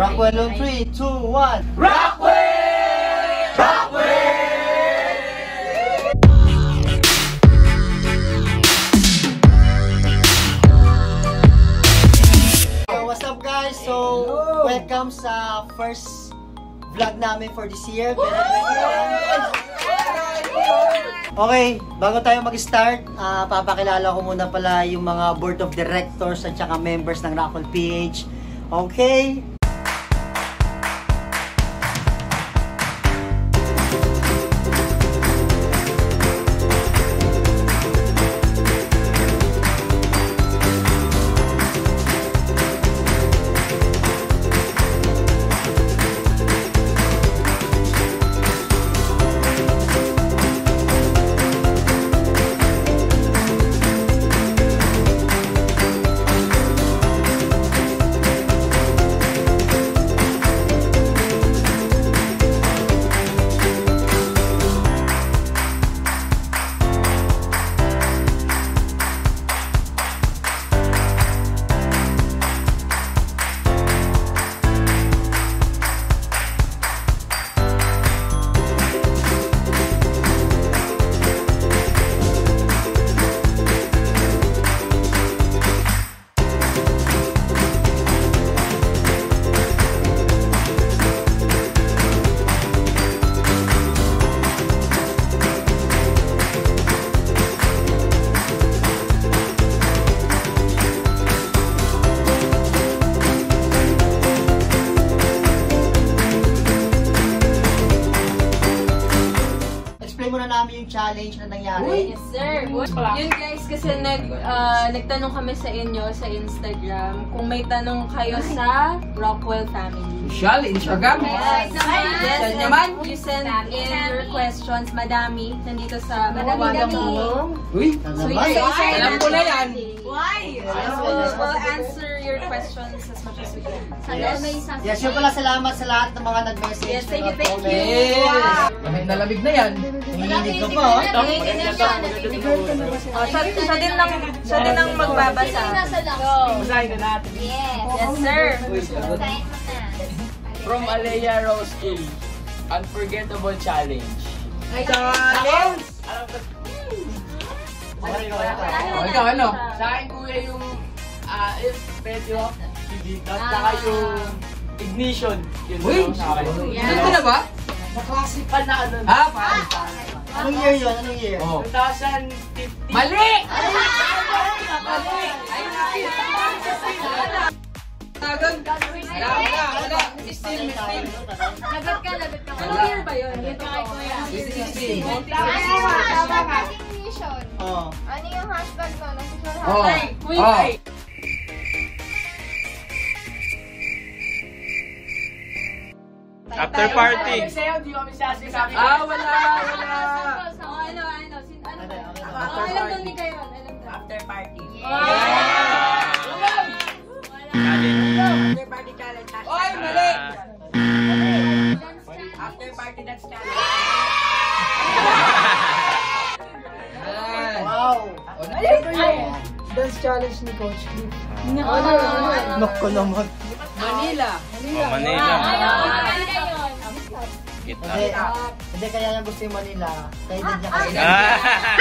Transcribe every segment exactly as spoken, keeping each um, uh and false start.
Rockwell on three, two, one. Rockwell! Rockwell! So, what's up guys? So, welcome sa first vlog namin for this year. Okay, bago tayo mag-start, uh, papakilala ko muna pala yung mga board of directors at saka members ng Rockwell P H. Okay? Muna namin yung challenge na nangyari. Yes, sir. Yun guys, kasi nag, uh, nagtanong kami sa inyo sa Instagram kung may tanong kayo sa Rockwell family. Social, Instagram. Yes, yes, naman. You send in your questions. Madami. Nandito sa mawawagang mo. Uy, So, Ay, alam ko na yan. Why? We'll, we'll answer your questions as much as we can. Yes. Yes, yun pala salamat sa lahat ng mga nag-message. Yes, thank you, thank you. Yes. Lamig na lamig na yan. Nanginig ka pa, oh. Oh, siya, siya din lang, siya din ang magbabasa. Basahin na natin. Yes, yes sir. From Alea Rose A, Unforgettable Challenge. Challenge! Oh, ikaw ano? Sa akin kuya yung uh, if pedyo, dito, saka yung ignition. Yun Uy! yung sa akin. Ano na ba? Classical na ano. Ah, pa. Anong year yun? Anong year? Oh. twenty fifteen. Mali! Mali! Tagan! Wala, wala, wala. sixteen, sixteen. Lagot ka, lagot ka. Ano year ba yun? Ito kay Kuya. sixteen. Oh. Ano yung hashtag mo? Nasa Oh. Uy, Oh. After party. Sa'yo, di kami sasabi. Ah, wala, wala. Oh, ano, ano, sin, ano ba? Okay, okay. Oh, alam doon ni kayo, alam doon. After party. Challenge. After party challenge. Oy, mali! After party dance challenge. Yan. Wow! Dance challenge ni Coach Cliff. Nako naman. Manila. Oh, Manila. Kita. Hindi, hindi kaya niya gusto yung Manila. Kaya din niya kasi. Ah.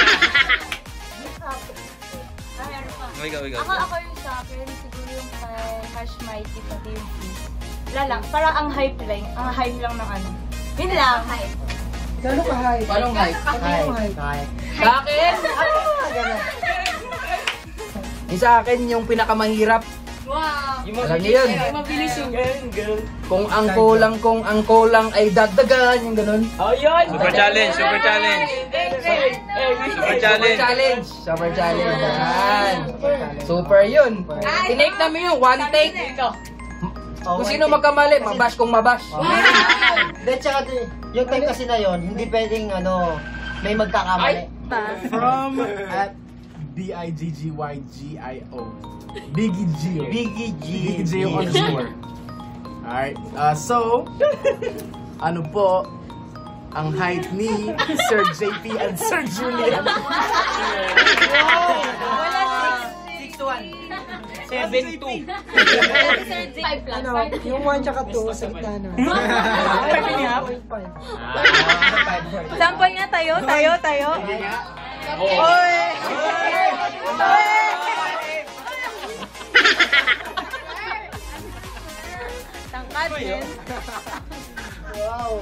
Ikaw, ikaw. Ako, ako yung sa akin, siguro yung kay Hash Mighty pati yung Peace. Wala lang, parang ang hype lang, ang hype lang ng ano. Yun lang, hype. Gano'n ka high? Paano hype? Hi, hi. Sa akin? Ah, ganun. Yung sa akin, yung pinakamahirap. Wow! Alam niyo yun? Mabilis yung ganun, ganun. Kung ang kulang, kung ang kulang ay dagdagan, yung ganun. Oh, yun! Super challenge, super challenge. Super Super challenge. challenge. Super challenge. Yan. Super yun. Tinake namin yung one take. Oh, Kung one sino take. magkamali, mabash kung mabash. Hindi, tsaka di- yung time kasi na yun, hindi pwedeng ano, may magkakamali. From at B I G G Y G I O. Biggie Gio. Biggie G. Biggie Gio underscore. Alright, uh, so, ano po, ang height ni Sir J P and Sir Julian. six to one. seven two. Five plus. Ano, yung one tsaka two, sa gitna na. Sample nga tayo, tayo, tayo. Oy! Tangkad din. Wow.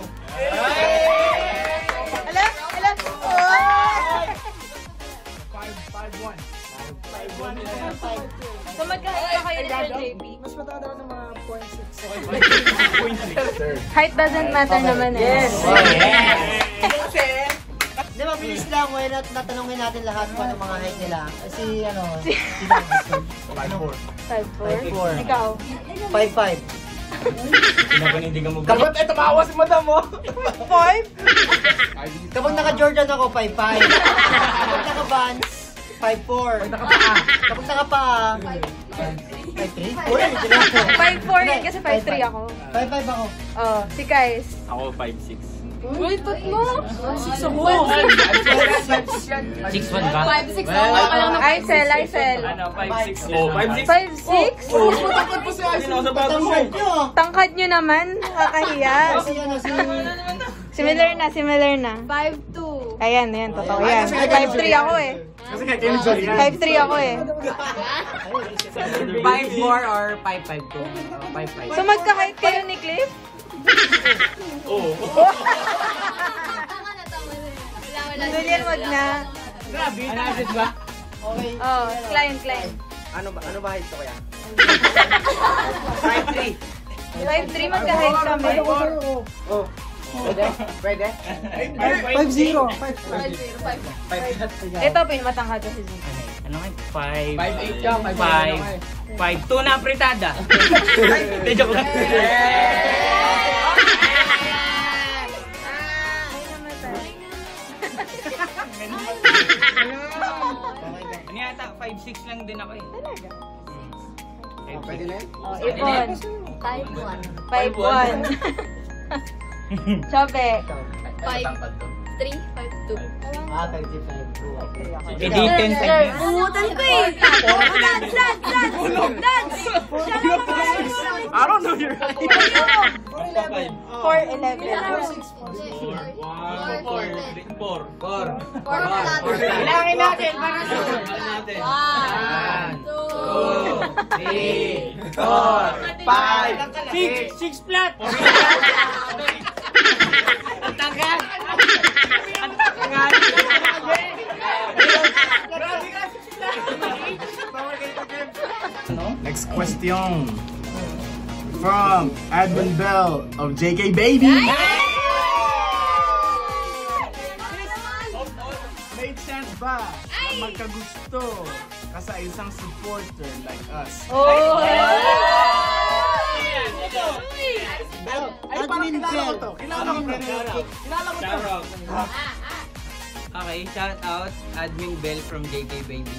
Ala, ala. Oy! five, five, one. So magkahit pa kayo ni Sir J P? Mas matagal ako ng mga point six. Height doesn't matter naman eh. Yes. Di ba, bilis lang. Why not natanongin natin lahat kung ano mga height nila. Si, ano, si five, four. five four. five four. Ikaw? five five. Pinapanindigan mo ba? Kapag eh, tumawa si madam mo. five? Kapag naka-Jordan ako, five five. Kapag naka-Vans, five four. Kapag naka-paa, five three. Uy, hindi na ako. five four yun kasi five three ako. five five ako. Oh, si Kais. Ako five six. Uy, tatlo. six one ba? Five, six. Ako ka lang ng Ay, Sel, ay, Sel. Ano, five six? Oh, five six? five six? Matakot po siya. Sino sa bago mo? Tangkad nyo. Tangkad nyo naman. Nakakahiya. Kasi ano, si... Similar na, similar na. Five, two. Ayan, ayan, totoo yan. five three ako eh. Kasi kaya kayo ni Jolie. five three ako eh. five four or five five two? five five. So magka-height kayo ni Cliff? Oo. Tama na, tama na. Wala, wala. Julian, wag na. Grabe. Ano address ba? Okay. Oh, client, client. Ano ba? Ano ba height ko kaya? five three. five three magka-height kami. Oh. Pwede? Pwede? five zero. Five, zero, five. Ito, pinmatangkad ko si Zin. Ano nga? Five... five eight ka. Five... Five two na apretada. Hindi, joke lang. Ano yata? five six lang din ako eh. Talaga? Pwede na yun? Oh, Ipon. Five, one. five one. Chobe. Five, three, five, two. Ah, thirty-five. Eh di ten five. Umutan ko eh. Dance, dance, dance. Dance. I don't know your height. four eleven. Four. Four. Four. Four, Bilangin natin para sa... One, two, three, four, five, six, six flat. Ang tagal. Ang tagal. Next question. From Edwin Bell of J K Baby. Made sense ba na magkagusto ka sa isang supporter like us? Oh! Ay, parang kilala ko to. Kilala ko to. Kilala ko to. Okay, shout out Admin Bell from J K Baby.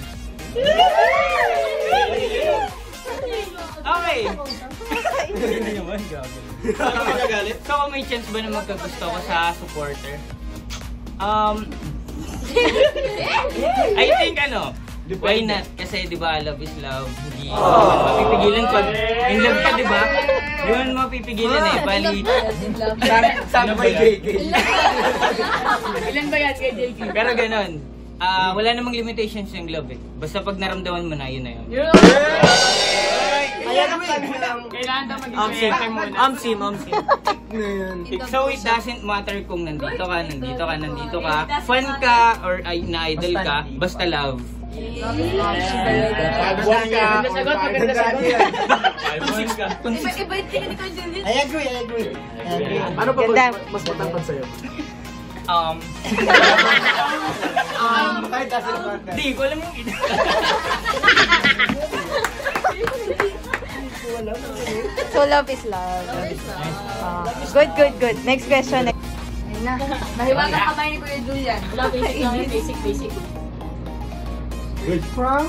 Okay. Hindi naman, grabe. So kung may chance ba na magkagusto ko sa supporter? Um, I think ano, why not? Kasi di ba love is love, hindi mapipigilan pag in love ka, di ba? Di man mapipigilan eh, bali. Sabi ba J K? Ilan ba yan kay J K? Pero ganun, ah wala namang limitations yung love eh. Basta pag naramdaman mo na, yun na yun. Kailangan daw mag-isip muna. Amsim, amsim. So it doesn't matter kung nandito ka, nandito ka, nandito ka, fan ka, or ay, na-idol ka, basta love. Pagbuwan ka. Sagot, maganda sagot. Iba-iba yung tingin ko, Juliet. I agree, I agree. I agree. Ano pa Ganda. mas, mas matangkad sa'yo? Um, Um, kahit doesn't matter. di ko alam yung ina. So love is love. Ah, good, good, good. Next question. Ayun na. Mahiwaga kamay ni Kuya Julian. Wala, basic lang. Basic, basic. From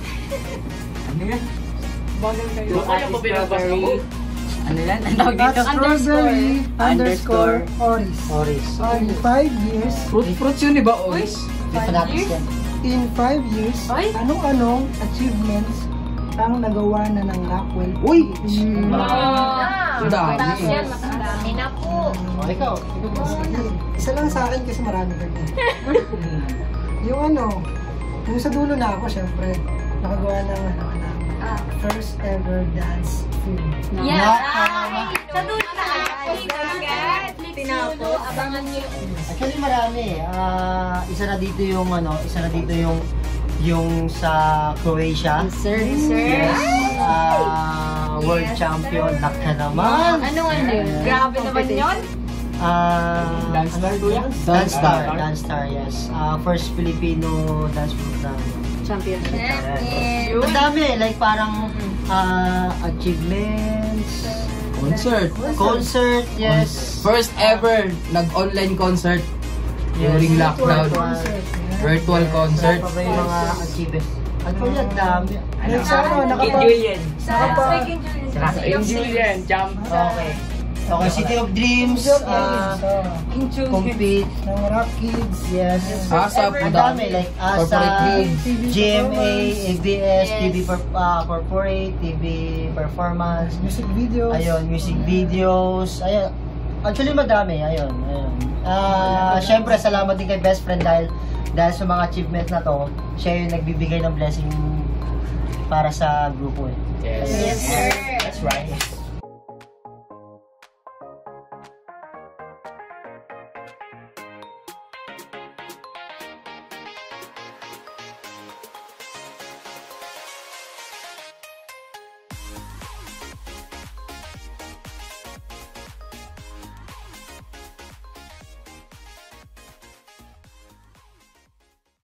Ano yan? Ang tawag at strawberry underscore Oris. Oris. In five years, Fruit, fruits yun, di ba? Oris? Fanatics yan. in five years, Ay? anong-anong achievements ang nagawa na ng Rockwell. Uy! Ang dami. Yan, makadami na po. Oh, ikaw. Isa lang sa akin kasi marami ka din. Yung ano, yung sa dulo na ako, syempre, nakagawa ng ano, na first ever dance film. Yes! Na- Sa dulo na agad. Pinapo. Abangan niyo. Actually marami. Ah, isa na dito yung ano, isa na dito yung yung sa Croatia. Sir, sir. Yes. Ah, world champion na ka naman. Ano ano yun? Grabe naman yun. Ah, Dance star, kuya? Dance Star, Dance Star, yes. Ah, first Filipino dance program. Championship. Yes. Ang dami, like parang ah, achievements, Concert. concert, yes. First ever nag-online concert during lockdown. Virtual concert. Ano pa ba yung mga achievements? Ano pa yan, dami. Next ano, Kid nakapag... Julian. Nakapag... Saka yung Julian, jump. Okay. Okay, City of Dreams, ah, compete, ng Rock Kids. yes. ASAP, Ang dami, like Corporate ASAP, Kids. G M A, A B S, T V per, ah, Corporate, T V Performance, Music videos. ayun, music videos, ayun. Actually, madami, ayun, ayun. Ah, syempre, salamat din kay best friend dahil dahil sa mga achievements na to, siya yung nagbibigay ng blessing para sa grupo eh. Yes. Yes, sir. That's right.